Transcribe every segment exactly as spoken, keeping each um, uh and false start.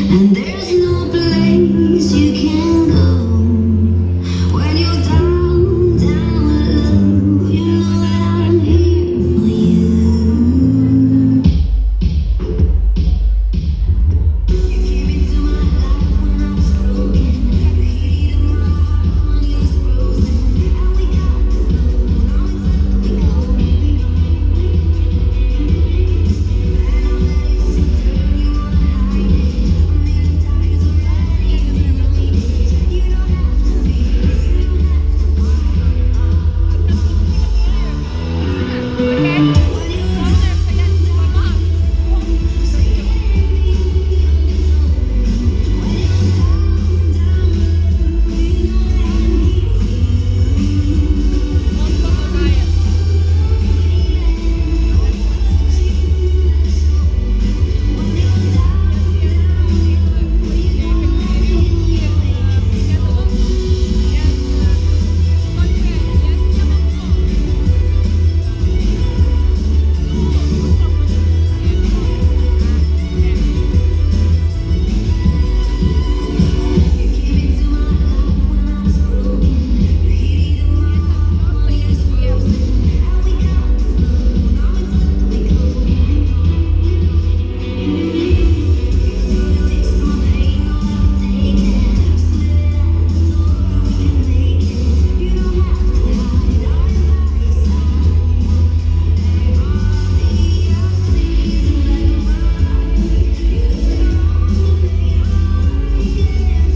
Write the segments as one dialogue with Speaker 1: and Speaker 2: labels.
Speaker 1: And there's no place you can go when you're down, down low. You know that I'm here for you. You came into my life when I was broken. You healed my heart when you was frozen. And we got the flow, now it's up we go. And I'm letting you turn you on high. A million times already, you know me. You don't have to be, you don't have to why. When you're down, say it ain't me undertone. When you're down, down low, you know that I'm here for you. When you're down, down low, you know that I'm heal your aching soul. You came into my life when I was broken. You healed my heart when you was frozen. And we got the flow, now it's up we go. You release my pain, I'll never take it. Slip it at the door, we can make it. You don't have to hide, I'm by your side. Everybody else sees in black and white. You look around and they are, you can't tell your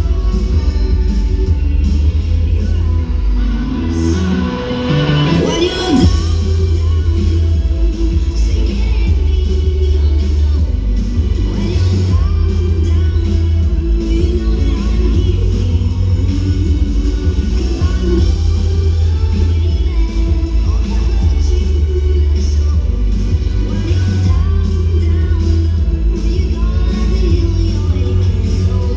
Speaker 1: when you're down, down low, say it ain't me undertone. When you're down, down low, you know that I'm here for you. 'Cause I know, baby, all the hurt you let show. When you're down, down low, you gonna let me heal your aching soul.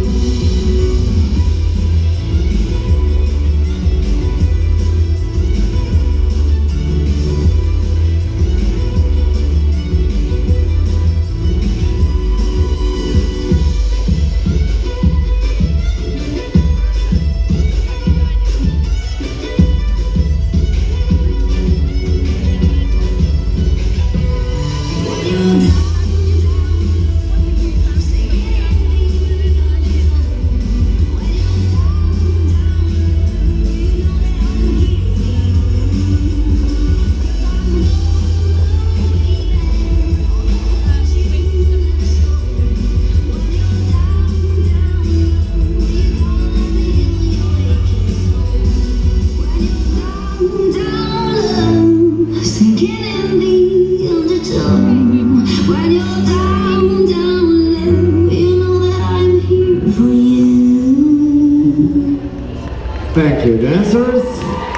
Speaker 1: When you're down, down low, say it ain't me undertone. When you're down, down low, you know that I'm here for you. 'Cause I know, baby, all the hurt you let show. When you're down, down low, you gonna let me heal your aching soul. When you're down, down low, sinking in the undertow. When you're down, down low, you know that I'm here for you.
Speaker 2: Thank you, dancers.